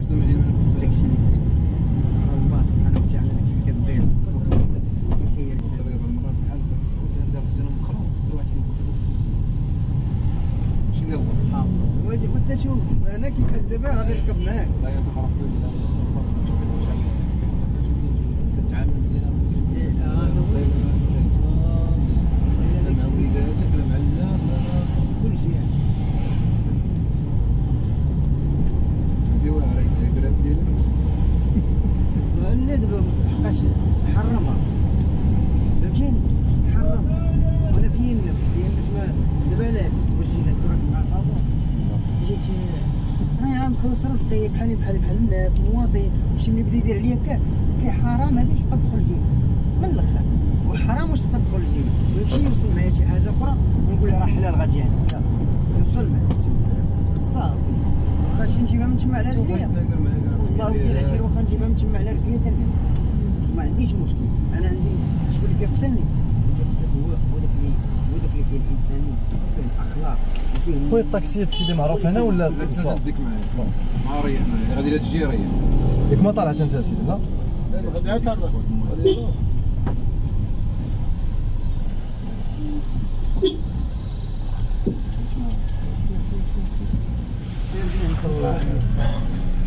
خصنا نجي ننفس داكشي اللي كاين. الله سبحانه وتعالى داكشي اللي كتبغيه يخيرك. دابا المرات بحال هكا الصوت دار سجن مخرون حتى واحد كيقول ماشي ديال الله. واجب انت شوف انا كيفاش دابا غادي نركب معاك. لا ينطق ربي ولا كتعامل مزيان مع وليداتك ولا مع الناس كلشي يعني. هادي واعره الهدرات ديالي لا دابا حقاش حرمها فهمتيني حرمها وانا فيا النفس دابا علاش واش جيت هكا مع الابا جيت انا عا مخلص رزقي بحالي بحال الناس مواطن شي ملي بدا يدير عليا هكا قلت ليه حرام هادي واش تبقى تدخل جيبي من الاخر وحرام واش تبقى تدخل جيبي ويمشي يوصل معايا شي حاجه اخرى ونقول له راه حلال غادي عندك يوصل معايا صافي واخا شي نجيبها من تما على رجليا والله ودي العشير واخا نجيبها من تما على رجليا تاني ما عنديش مشكل انا عندي شكون اللي كيقتلني هو داك اللي فيه الانسانيه وفيه الاخلاق وفيه خويا الطاكسيات سيدي معروف هنا ولا لا تنسى ديك معايا ما ريح معايا غادي لا تجي ريح ياك ما طلعت انت سيدي لا غادي عاد تعرس الله